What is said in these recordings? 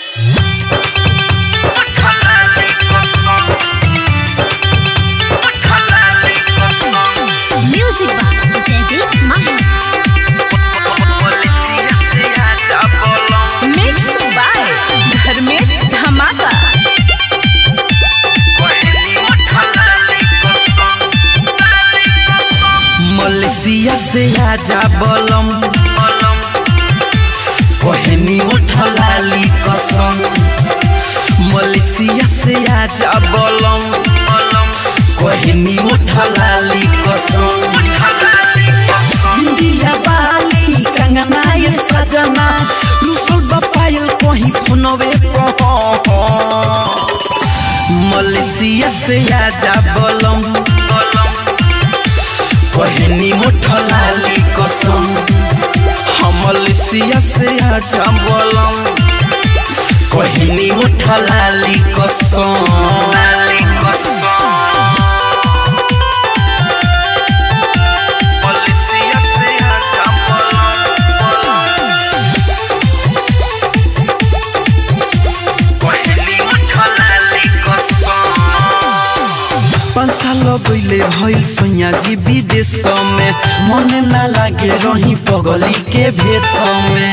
Malaysia से आजा बलम कहनी उठा लाली कसम मलेशिया से आजा बलम कहनी उठा लाली कसम इंडिया बाली कंगना ये सजना रुसल बपायल कहीं फुनवे मलेशिया से आजा बलम कहनी उठा लाली कसम मलेशिया से आजा बलम कहनी उठा लाली कसम मलेशिया से आजा कहनी उठा लाली कसम 5 साल गइले भइल सैया जी विदेश में मन ना लागे रही पगली के भेष में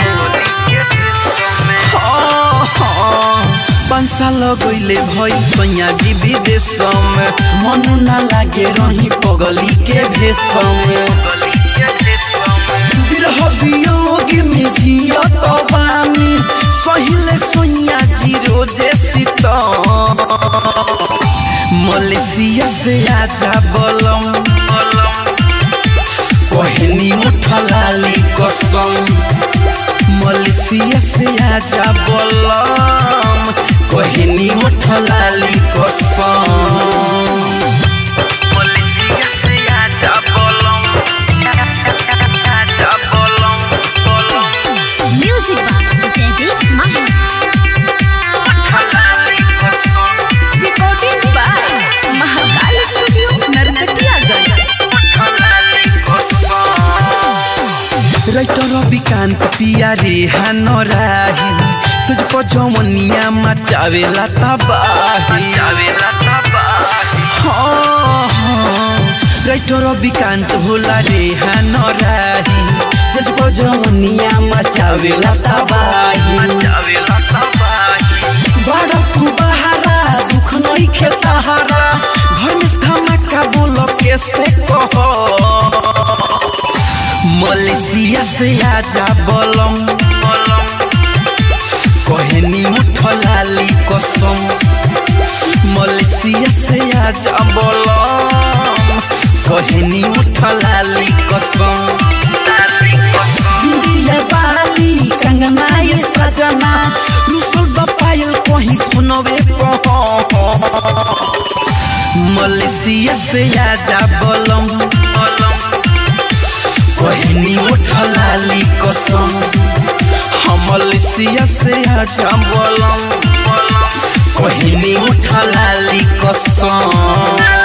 5 साल गइले भइल सैया जी विदेश में मन ना लागे रही पगली के भेष में विरह वियोग में जियत बानी सहिले सैया जी रोजे सीतम मलेशिया से आजा बलम कहनी उठा लाली कसम मलेशिया से आजा बलम कहनी उठा लाली कसम मलेशिया से आजा बलम म्यूजिक बाय जयदीप माही उठा लाली कसम recording by Mahakal studio Narkatiaganj उठा लाली कसम राइटर विकांत पिया रे हनराही सज को जमनिया मचावेला तबाही राइटर विकांत होला रे हनराही सज को जमनिया मचावेला तबाही बड़ा तू बहारा दुख नहीं खेताहारा घर में धमाका बोलो कैसे कहो मलेशिया से आजा बलम कहनी उठा लाली कसम मलेशिया से आजा बलम कहनी उठा लाली कसम इंडिया बाली कंगना ये सजना रुसल बपायल कहीं फुनवे मलेशिया से आजा बलम कहनी उठा लाली कसम मलेशिया से आजा बलम कहनी उठा लाली कसम।